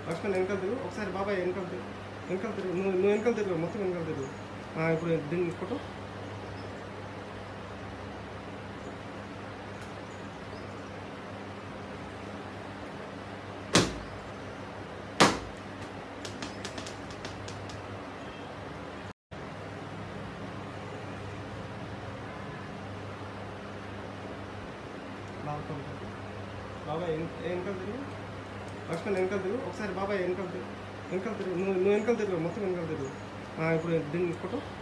లక్ష్మణ్ వెనకాల తిరుగు ఒకసారి బాబాయ్ వెనకాల తిరుగు నువ్వు వెనకాల తిరుగు మొత్తం వెనకాల తిరుగు ఇప్పుడు దీన్ని ఫోటో బాబాయ్ వెనకాల తిరుగు లక్ష్మణ్ వెనకాల తిరుగు ఒకసారి బాబాయ్ వెనకాల తిరుగు నువ్వు వెనకాల తిరుగు మొత్తం వెనకాల తిరుగు ఇప్పుడు దీన్ని ఫోటో